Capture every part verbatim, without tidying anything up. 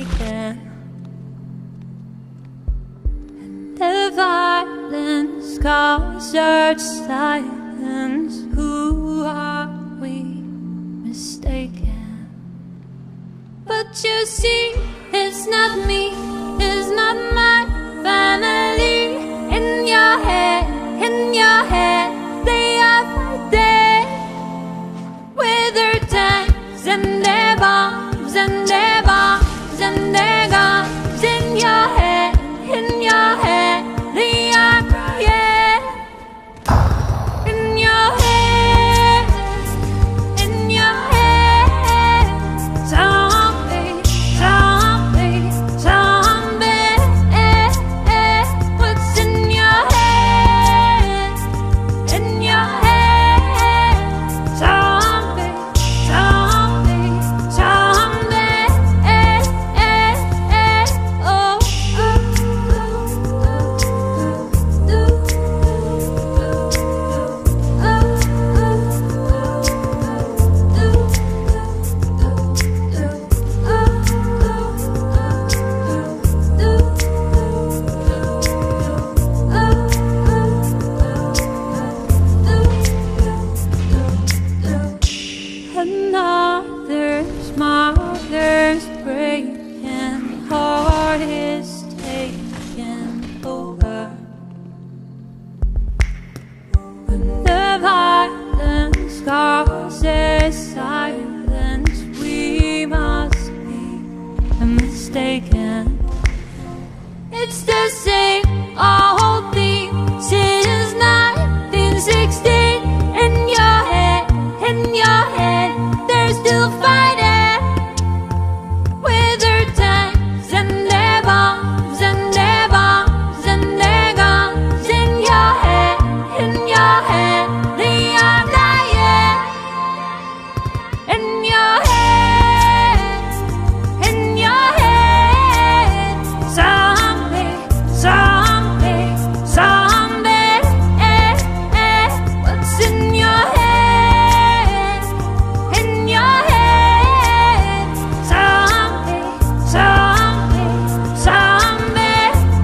again. And the violence calls our silence. Who are we mistaken? But you see, it's not me, it's not my family. In your head, in your head, they are fighting with their tanks and their bombs and their bombs and their guns. In your head, in your head, they are crying. In your head, in your head, zombie, zombie, zombie. What's in your head? In your head, zombie, zombie, zombie. Oh, another's mother's breaking heart is taking over. When the violence causes silence, we must be mistaken. It's the same old thing since nineteen sixteen. In your head, in your head, they're still fighting with their tanks and their bombs and their bombs and their guns. In your head, in your head, they are dying. In your head, in your head, zombie, zombie, zombie. What's in your head? In your head, zombie, zombie, zombie.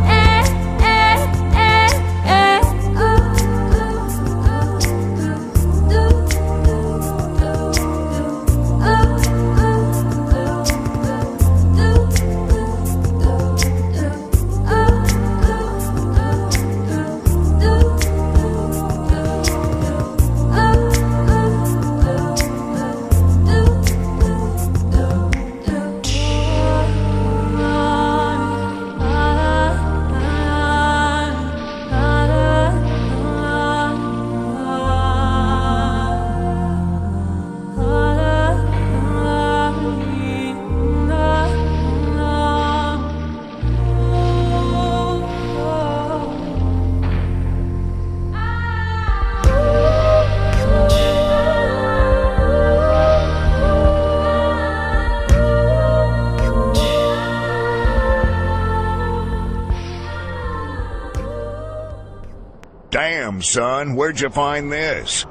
Damn, son, where'd you find this?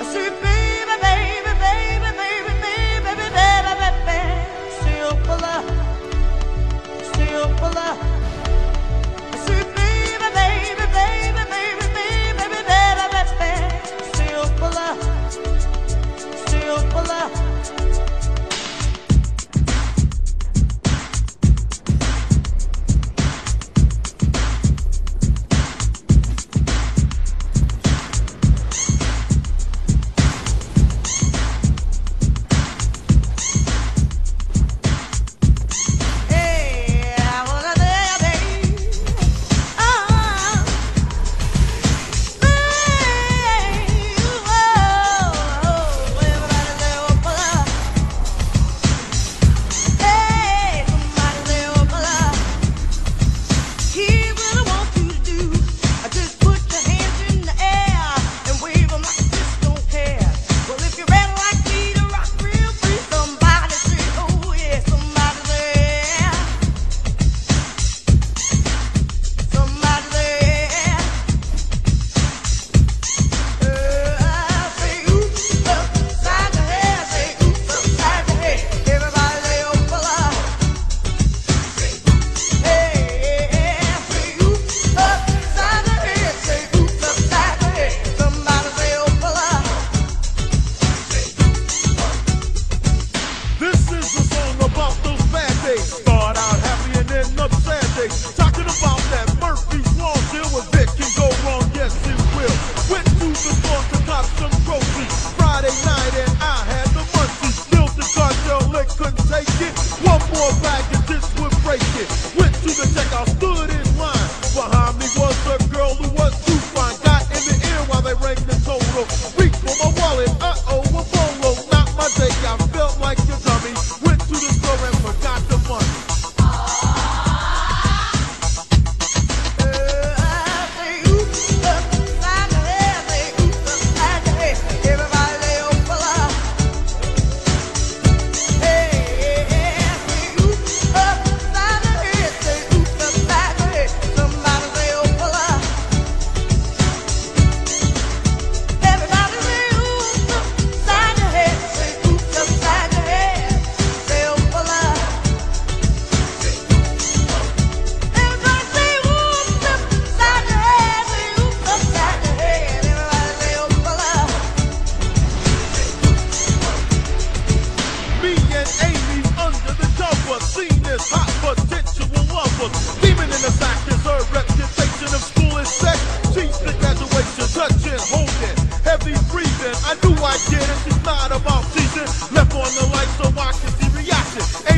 I knew I'd get it. She's not about teasing. Left on the light so I can see reaction.